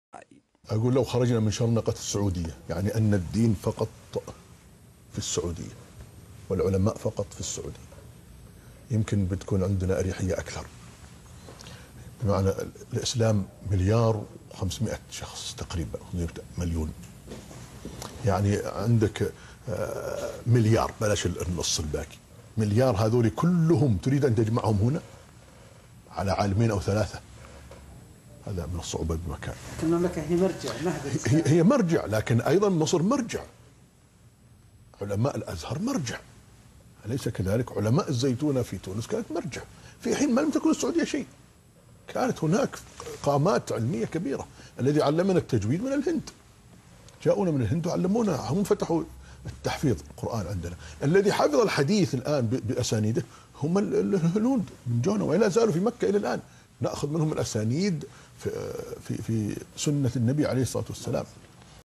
أقول لو خرجنا من شرنقة السعودية، يعني أن الدين فقط في السعودية والعلماء فقط في السعودية، يمكن بتكون عندنا أريحية أكثر. بمعنى الإسلام 1.5 شخص تقريبا، 1 مليون. يعني عندك مليار، بلاش النص الباقي، مليار هذول كلهم تريد أن تجمعهم هنا على عالمين أو 3؟ هذا من الصعوبة بمكان. المملكة هي مرجع، هي مرجع، لكن أيضا مصر مرجع، علماء الأزهر مرجع، أليس كذلك؟ علماء الزيتونة في تونس كانت مرجع، في حين ما لم تكن السعودية شيء. كانت هناك قامات علمية كبيرة. الذي علمنا التجويد من الهند، جاءونا من الهند وعلمونا، هم فتحوا التحفيظ القرآن عندنا. الذي حفظ الحديث الآن بأسانيده هم الهنود من جونا، ولا زالوا في مكة إلى الآن نأخذ منهم الأسانيد في سنة النبي عليه الصلاة والسلام.